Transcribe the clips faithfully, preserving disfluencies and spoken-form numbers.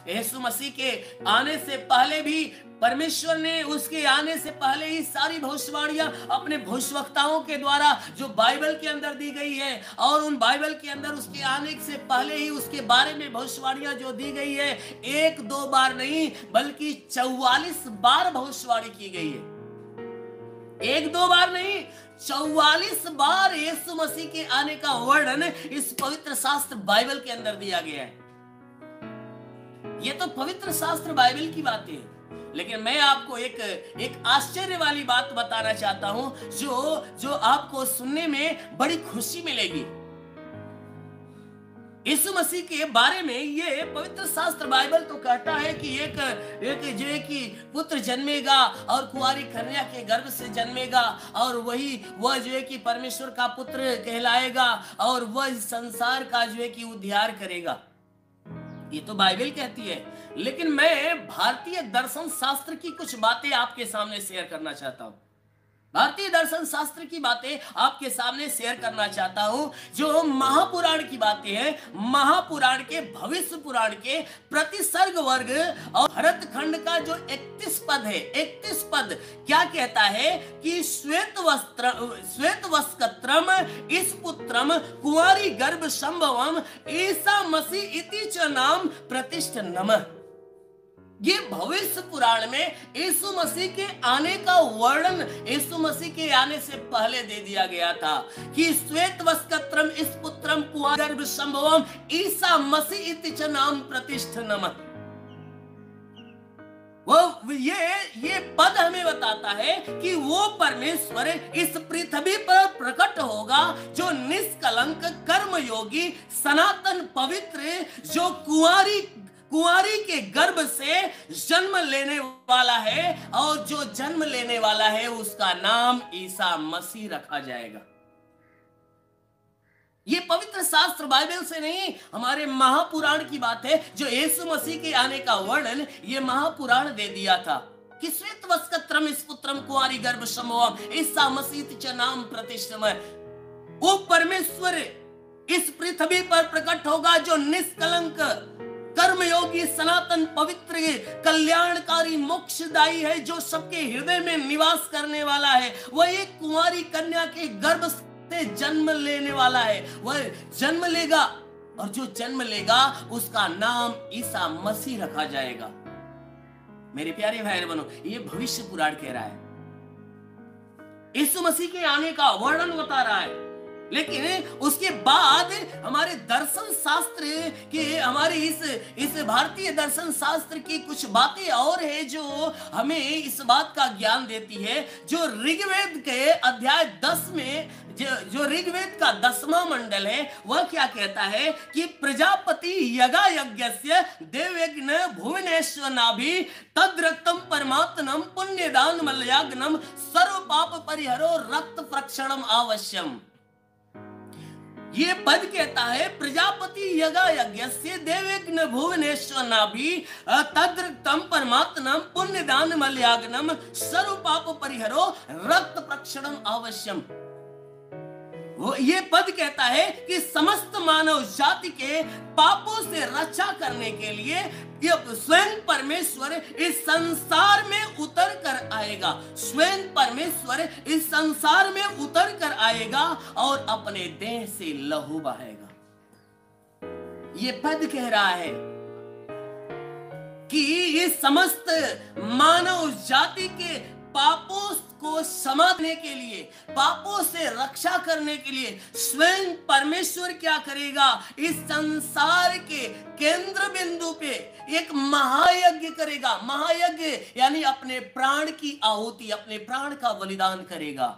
यीशु मसीह के आने से पहले भी परमेश्वर ने उसके आने से पहले ही सारी भविष्यवाणियां अपने भविष्यवक्ताओं के द्वारा जो बाइबल के अंदर दी गई है, और उन बाइबल के अंदर उसके आने से पहले ही उसके बारे में भविष्यवाणियां जो दी गई है, एक दो बार नहीं बल्कि चौवालीस बार भविष्यवाणी की गई है। एक दो बार नहीं, चौवालीस बार यीशु मसीह के आने का वर्णन इस पवित्र शास्त्र बाइबल के अंदर दिया गया है। ये तो पवित्र शास्त्र बाइबल की बातें हैं, लेकिन मैं आपको एक एक आश्चर्य वाली बात बताना चाहता हूं जो जो आपको सुनने में बड़ी खुशी मिलेगी। यीशु मसीह के बारे में ये पवित्र शास्त्र बाइबल तो कहता है कि एक एक जो है कि पुत्र जन्मेगा और कुंवारी कन्या के गर्भ से जन्मेगा, और वही वह जो है कि परमेश्वर का पुत्र कहलाएगा, और वह संसार का जो है कि उद्धार करेगा। ये तो बाइबल कहती है, लेकिन मैं भारतीय दर्शन शास्त्र की कुछ बातें आपके सामने शेयर करना चाहता हूं। भारतीय दर्शन शास्त्र की बातें आपके सामने शेयर करना चाहता हूं, जो महापुराण की बातें हैं। महापुराण के, भविष्य पुराण के प्रतिसर्ग वर्ग और भरत खंड का जो इकतीस पद है, इकतीस पद क्या कहता है कि श्वेत वस्त्र श्वेत वस्त्रम इस पुत्रम कुंवारी गर्भ संभवम ईसा मसीह इति च नाम प्रतिष्ठ नमः। ये भविष्य पुराण में यीशु मसीह के आने का वर्णन यीशु मसीह के आने से पहले दे दिया गया था कि श्वेत वस्त्रम इस पुत्रम कुंवारी गर्भ संभवम ईसा मसीह इति च नाम प्रतिष्ठ नमः। वो ये ये पद हमें बताता है कि वो परमेश्वर इस पृथ्वी पर प्रकट होगा जो निष्कलंक, कर्मयोगी, सनातन, पवित्र, जो कुंवारी कुंवारी के गर्भ से जन्म लेने वाला है, और जो जन्म लेने वाला है उसका नाम ईसा मसीह रखा जाएगा। ये पवित्र शास्त्र बाइबल से नहीं, हमारे महापुराण की बात है, जो यीशु मसीह के आने का वर्णन ये महापुराण दे दिया था कि श्वेत वस्त्रम इस पुत्रम कुंवारी गर्भ संभवम ईसा मसीह च नाम प्रतिष्ठित। वो परमेश्वर इस पृथ्वी पर प्रकट होगा जो निष्कलंक, कर्मयोगी, सनातन, पवित्र, कल्याणकारी, मोक्षदायी है, जो सबके हृदय में निवास करने वाला है। वह एक कुंवारी कन्या के गर्भ से जन्म लेने वाला है। वह जन्म लेगा, और जो जन्म लेगा उसका नाम ईसा मसीह रखा जाएगा। मेरे प्यारे भाई बहनों, ये भविष्य पुराण कह रहा है, यीशु मसीह के आने का वर्णन बता रहा है। लेकिन उसके बाद हमारे दर्शन शास्त्र के, हमारे इस इस भारतीय दर्शन शास्त्र की कुछ बातें और है जो हमें इस बात का ज्ञान देती है। जो ऋग्वेद के अध्याय दस में, जो, जो ऋग्वेद का दसवां मंडल है, वह क्या कहता है कि प्रजापति यगा यज्ञस्य देवयज्ञ भुवनेश्वर नाभि तद्रक्तम परमात्मनम पुण्यदान मलयाग्नम सर्व पाप परिहरो रक्त प्रक्षणम आवश्यम। ये पद कहता है प्रजापति यगा यज्ञस्य देवयज्ञ भुवनेश्वर नाभि तद्रक्तम परमात्मनम पुण्यदान मलयाग्नम सर्व पाप परिहरो रक्त प्रक्षणम आवश्यम। वो ये पद कहता है कि समस्त मानव जाति के पापों से रक्षा करने के लिए स्वयं परमेश्वर इस संसार में उतर कर आएगा। स्वयं परमेश्वर इस संसार में उतर कर आएगा और अपने देह से लहू बहाएगा। ये पद कह रहा है कि ये समस्त मानव जाति के पापों को समाने के लिए, पापों से रक्षा करने के लिए स्वयं परमेश्वर क्या करेगा, इस संसार के केंद्र बिंदु पे एक महायज्ञ करेगा। महायज्ञ यानी अपने प्राण की आहुति, अपने प्राण का बलिदान करेगा।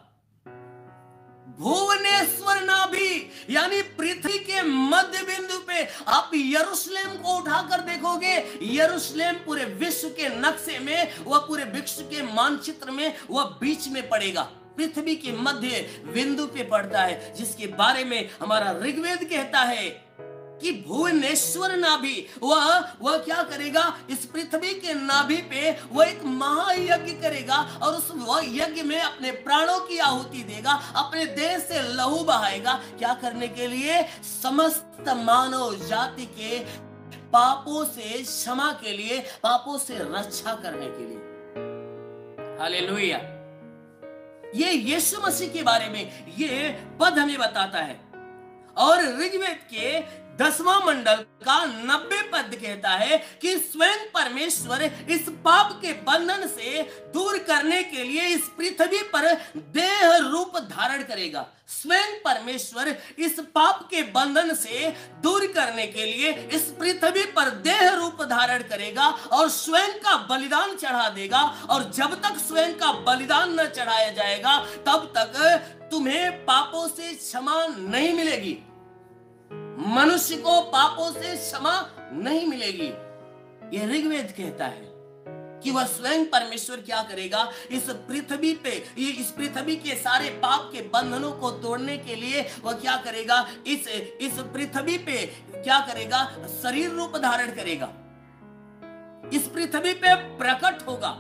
भुवनेश्वर नाभि यानी पृथ्वी के मध्य बिंदु पे आप यरूशलेम को उठाकर देखोगे, यरूशलेम पूरे विश्व के नक्शे में, वह पूरे विश्व के मानचित्र में वह बीच में पड़ेगा, पृथ्वी के मध्य बिंदु पे पड़ता है, जिसके बारे में हमारा ऋग्वेद कहता है कि भुवनेश्वर नाभि, वह वह क्या करेगा, इस पृथ्वी के नाभि पे वह एक महायज्ञ करेगा और उस वह यज्ञ में अपने प्राणों की आहुति देगा, अपने देह से लहू बहाएगा। क्या करने के लिए? समस्त मानव जाति के पापों से क्षमा के लिए, पापों से रक्षा करने के लिए। हालेलुया। ये यीशु मसीह के बारे में ये पद हमें बताता है। और ऋग्वेद के दसवां मंडल का नब्बे पद कहता है कि स्वयं परमेश्वर इस पाप के बंधन से दूर करने के लिए इस पृथ्वी पर देह रूप धारण करेगा। स्वयं परमेश्वर इस पाप के बंधन से दूर करने के लिए इस पृथ्वी पर देह रूप धारण करेगा और स्वयं का बलिदान चढ़ा देगा। और जब तक स्वयं का बलिदान न चढ़ाया जाएगा तब तक तुम्हें पापों से क्षमा नहीं मिलेगी। मनुष्य को पापों से क्षमा नहीं मिलेगी। यह ऋग्वेद कहता है कि वह स्वयं परमेश्वर क्या करेगा, इस पृथ्वी पे, इस पृथ्वी के सारे पाप के बंधनों को तोड़ने के लिए वह क्या करेगा, इस इस पृथ्वी पे क्या करेगा, शरीर रूप धारण करेगा, इस पृथ्वी पे प्रकट होगा,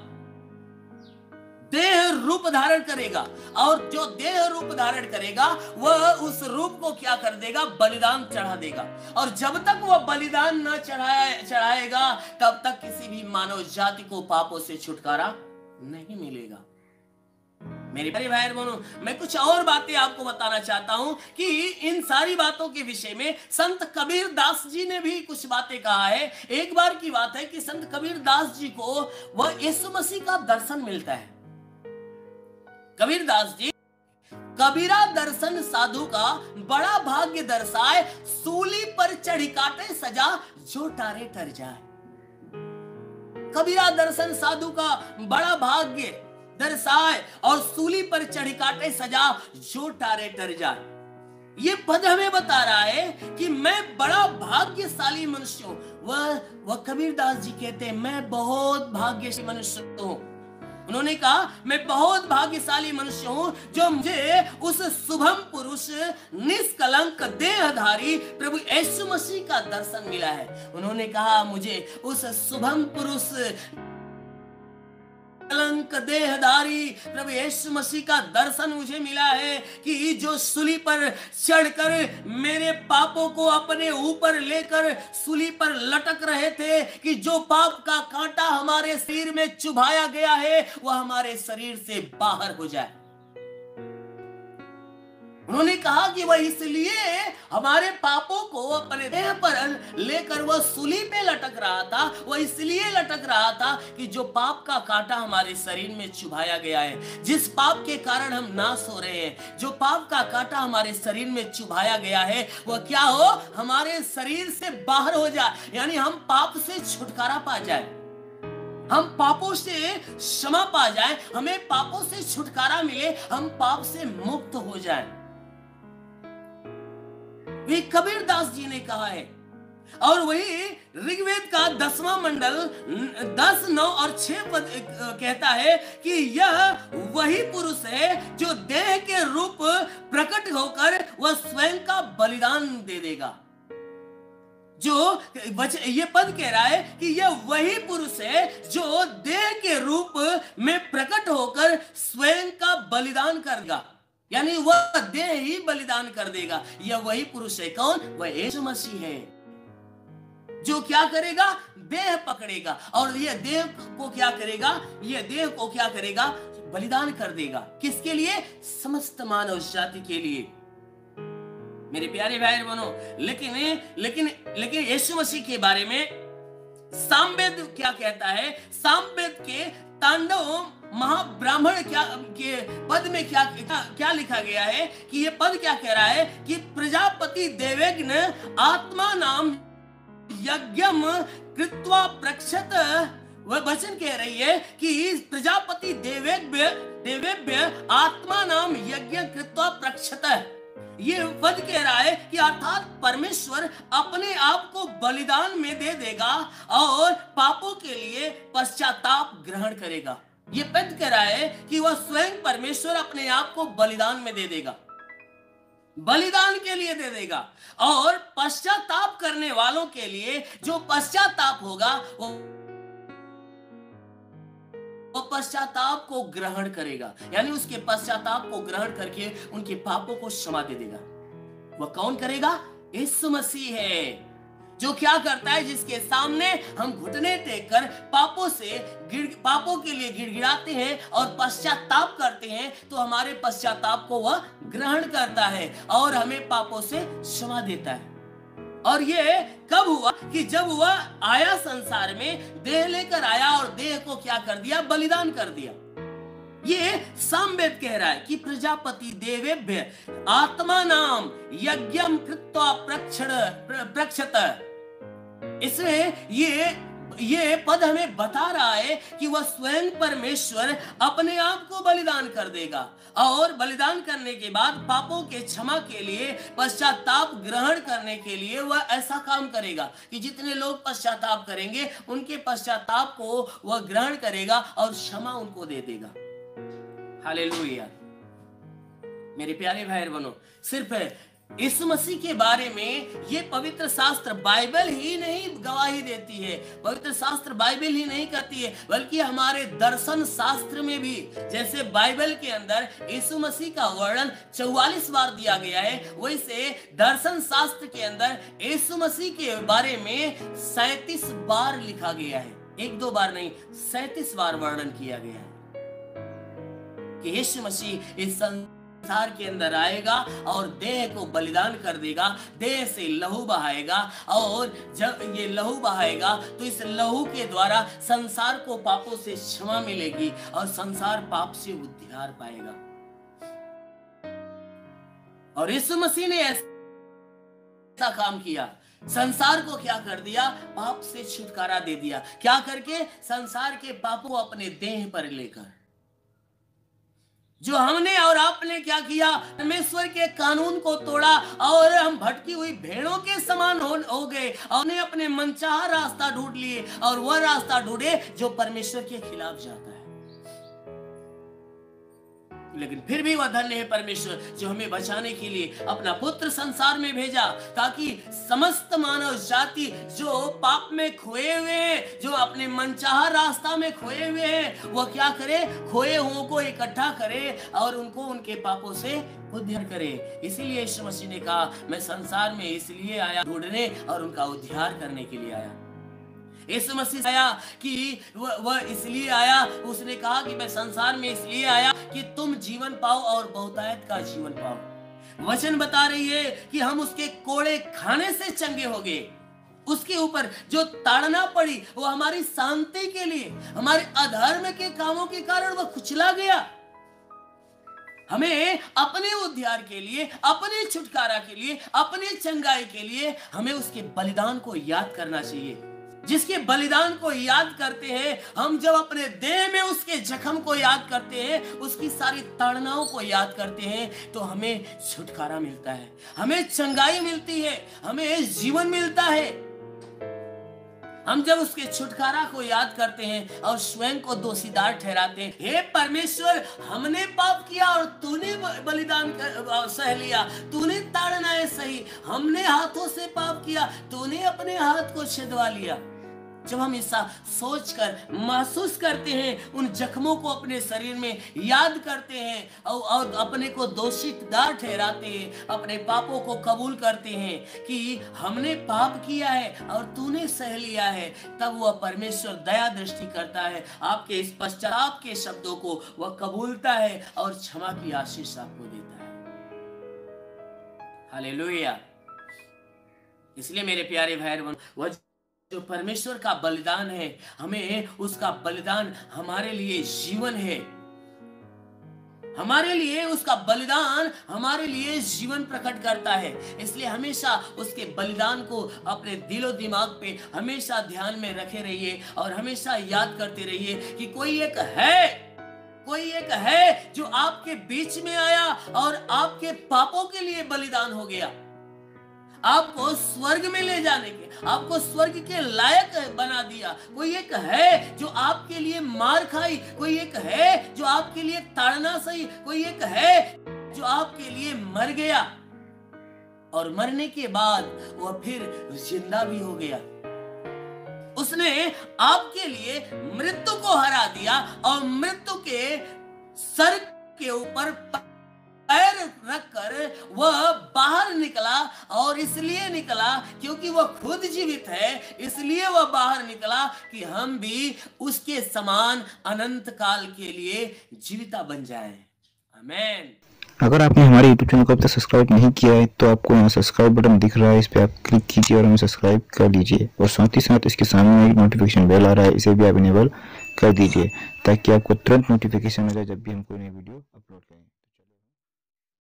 देह रूप धारण करेगा। और जो देह रूप धारण करेगा वह उस रूप को क्या कर देगा, बलिदान चढ़ा देगा। और जब तक वह बलिदान न चढ़ाए चढ़ाएगा तब तक किसी भी मानव जाति को पापों से छुटकारा नहीं मिलेगा। मेरे प्यारे भाई बहनों, मैं कुछ और बातें आपको बताना चाहता हूं कि इन सारी बातों के विषय में संत कबीर दास जी ने भी कुछ बातें कहा है। एक बार की बात है कि संत कबीर दास जी को वह यीशु मसीह का दर्शन मिलता है। कबीर दास जी, कबीरा दर्शन साधु का बड़ा भाग्य दर्शाए, सूली पर चढ़ी काटे सजा जो टारे टर जाए। कबीरा दर्शन साधु का बड़ा भाग्य दर्शाए और सूली पर चढ़ी काटे सजा जो टारे टर जाए। ये पद हमें बता रहा है कि मैं बड़ा भाग्यशाली मनुष्य हूं। वह वह कबीर दास जी कहते हैं मैं बहुत भाग्यशाली मनुष्य हूं। उन्होंने कहा मैं बहुत भाग्यशाली मनुष्य हूं जो मुझे उस शुभम पुरुष निष्कलंक देहधारी प्रभु यीशु मसीह का दर्शन मिला है। उन्होंने कहा मुझे उस शुभम पुरुष कलंक देहधारी प्रभु यीशु मसीह का दर्शन मुझे मिला है कि जो सूली पर चढ़कर मेरे पापों को अपने ऊपर लेकर सूली पर लटक रहे थे, कि जो पाप का कांटा हमारे शरीर में चुभाया गया है वह हमारे शरीर से बाहर हो जाए। उन्होंने कहा कि वह इसलिए हमारे पापों को अपने देह पर लेकर वह सूली पे लटक रहा था, वह इसलिए लटक रहा था कि जो पाप का कांटा हमारे शरीर में चुभाया गया है, जिस पाप के कारण हम नाश हो रहे हैं, जो पाप का कांटा हमारे शरीर में चुभाया गया है वह क्या हो, हमारे शरीर से बाहर हो जाए, यानी हम पाप से छुटकारा पा जाए, हम पापों से क्षमा पा जाए, हमें पापों से छुटकारा मिले, हम पाप से मुक्त हो जाए। वे कबीर दास जी ने कहा है। और वही ऋग्वेद का दसवां मंडल दस नौ और छह पद कहता है कि यह वही पुरुष है जो देह के रूप प्रकट होकर वह स्वयं का बलिदान दे देगा। जो ये पद कह रहा है कि यह वही पुरुष है जो देह के रूप में प्रकट होकर स्वयं का बलिदान करेगा, यानी वह देह ही बलिदान कर देगा। यह वही पुरुष है। कौन? वह यीशु मसीह है जो क्या करेगा, देह पकड़ेगा और यह देह को क्या करेगा, यह देह को क्या करेगा, बलिदान कर देगा। किसके लिए? समस्त मानव जाति के लिए। मेरे प्यारे भाई बहनों, लेकिन लेकिन लेकिन यीशु मसीह के बारे में सामवेद क्या कहता है? सामवेद के तांडव महाब्राह्मण क्या के पद में क्या क्या लिखा गया है कि ये पद क्या कह रहा है कि प्रजापति देवज्ञ आत्मा नाम यज्ञम कृत्वा प्रक्षत। वह वचन कह रही है कि प्रजापति देवज्ञ देवव्य आत्मा नाम यज्ञ कृत्वा प्रक्षत। ये पद कह रहा है कि अर्थात परमेश्वर अपने आप को बलिदान में दे देगा और पापों के लिए पश्चाताप ग्रहण करेगा। ये पद कह रहा है कि वह स्वयं परमेश्वर अपने आप को बलिदान में दे देगा, बलिदान के लिए दे देगा और पश्चाताप करने वालों के लिए जो पश्चाताप होगा वो वो पश्चाताप को ग्रहण करेगा, यानी उसके पश्चाताप को ग्रहण करके उनके पापों को क्षमा दे देगा। वह कौन करेगा? यीशु मसीह है। जो क्या करता है, जिसके सामने हम घुटने टेककर पापों से गिड़ पापों के लिए गिड़गिड़ाते हैं और पश्चाताप करते हैं, तो हमारे पश्चाताप को वह ग्रहण करता है और हमें पापों से क्षमा देता है। और ये कब हुआ कि जब वह आया संसार में, देह लेकर आया और देह को क्या कर दिया, बलिदान कर दिया। ये सामवेद कह रहा है कि प्रजापति देवेभ्य आत्मा नाम यज्ञम कृत्वा प्रक्षण प्रक्षत। इसमें ये ये पद हमें बता रहा है कि वह स्वयं परमेश्वर अपने आप को बलिदान कर देगा और बलिदान करने के बाद पापों के क्षमा के लिए, पश्चाताप ग्रहण करने के लिए वह ऐसा काम करेगा कि जितने लोग पश्चाताप करेंगे उनके पश्चाताप को वह ग्रहण करेगा और क्षमा उनको दे देगा। हालेलुया। मेरे प्यारे भाई बहनों, सिर्फ यीशु मसीह के बारे में ये पवित्र शास्त्र बाइबल ही नहीं गवाही देती है, पवित्र शास्त्र बाइबल ही नहीं कहती है, बल्कि हमारे दर्शन शास्त्र में भी, जैसे बाइबल के अंदर यीशु मसीह का वर्णन चौवालीस बार दिया गया है, वैसे दर्शन शास्त्र के अंदर यीशु मसीह के बारे में सैंतीस बार लिखा गया है। एक दो बार नहीं, सैंतीस बार वर्णन किया गया है कि यीशु मसीह इस संसार के अंदर आएगा और देह को बलिदान कर देगा, देह से लहू बहाएगा, और जब ये लहू बहाएगा तो इस लहू के द्वारा संसार को पापों से क्षमा मिलेगी और संसार पाप से उद्धार पाएगा। और यीशु मसीह ने ऐसा काम किया, संसार को क्या कर दिया, पाप से छुटकारा दे दिया। क्या करके, संसार के पापों को अपने देह पर लेकर। जो हमने और आपने क्या किया, परमेश्वर के कानून को तोड़ा और हम भटकी हुई भेड़ों के समान हो, हो गए और ने अपने मनचाहा रास्ता ढूंढ लिए और वह रास्ता ढूंढे जो परमेश्वर के खिलाफ जाता है। लेकिन फिर भी वह धन्य है परमेश्वर जो हमें बचाने के लिए अपना पुत्र संसार में भेजा, ताकि समस्त मानव जाति जो पाप में खोए हुए हैं, जो अपने मनचाहा रास्ता में खोए हुए हैं, वह क्या करे, खोए हुओं को इकट्ठा करे और उनको उनके पापों से उद्धार करे। इसीलिए यीशु मसीह ने कहा, मैं संसार में इसलिए आया, ढूंढने और उनका उद्धार करने के लिए आया। यीशु मसीह आया कि वह वह इसलिए आया, उसने कहा कि मैं संसार में इसलिए आया कि तुम जीवन पाओ और बहुतायत का जीवन पाओ। वचन बता रही है कि हम उसके कोड़े खाने से चंगे हो गए। उसके ऊपर जो ताड़ना पड़ी वो हमारी शांति के लिए, हमारे अधर्म के कामों के कारण वह कुचला गया। हमें अपने उद्धार के लिए, अपने छुटकारा के लिए, अपने चंगाई के लिए हमें उसके बलिदान को याद करना चाहिए। जिसके बलिदान को याद करते हैं हम, जब अपने देह में उसके जख्म को याद करते हैं, उसकी सारी ताड़नाओं को याद करते हैं, तो हमें छुटकारा मिलता है, हमें चंगाई मिलती है, हमें जीवन मिलता है। हम जब उसके छुटकारा को याद करते हैं और स्वयं को दोषीदार ठहराते हैं, हे परमेश्वर, हमने पाप किया और तूने बलिदान सह लिया, तूने ताड़नाएं सही, हमने हाथों से पाप किया, तूने अपने हाथ को छिदवा लिया। जब हम ऐसा सोचकर महसूस करते हैं, उन जख्मों को अपने शरीर में याद करते हैं और, और अपने को दोषीदार ठहराते हैं, अपने पापों को कबूल करते हैं कि हमने पाप किया है और तूने सह लिया है, तब वह परमेश्वर दया दृष्टि करता है, आपके इस पश्चाताप के शब्दों को वह कबूलता है और क्षमा की आशीष आपको देता है। हालेलुया। इसलिए मेरे प्यारे भाई बहन, वह जो परमेश्वर का बलिदान है, हमें उसका बलिदान हमारे लिए जीवन है, हमारे लिए उसका बलिदान हमारे लिए जीवन प्रकट करता है। इसलिए हमेशा उसके बलिदान को अपने दिलो दिमाग पे हमेशा ध्यान में रखे रहिए और हमेशा याद करते रहिए कि कोई एक है, कोई एक है जो आपके बीच में आया और आपके पापों के लिए बलिदान हो गया, आपको स्वर्ग में ले जाने के, आपको स्वर्ग के लायक बना दिया। कोई एक है जो आपके लिए मार खाई, कोई एक है जो आपके लिए ताड़ना सही, कोई एक है जो आपके लिए मर गया और मरने के बाद वह फिर जिंदा भी हो गया। उसने आपके लिए मृत्यु को हरा दिया और मृत्यु के सर के ऊपर पैर रखकर वह बाहर निकला, और इसलिए निकला क्योंकि वह खुद जीवित है, इसलिए वह बाहर निकला कि हम भी उसके समान अनंत काल के लिए जीविता बन जाएं। आमीन। अगर आपने हमारे यूट्यूब चैनल को अब तक सब्सक्राइब नहीं किया है तो आपको यहाँ सब्सक्राइब बटन दिख रहा है, इस पर आप क्लिक कीजिए और हमें सब्सक्राइब कर लीजिए। और साथ ही साथ इसके सामने एक नोटिफिकेशन बेल आ रहा है, इसे भी आप इनेबल कर दीजिए ताकि आपको तुरंत नोटिफिकेशन मिले जब भी हम कोई नई वीडियो अपलोड करें।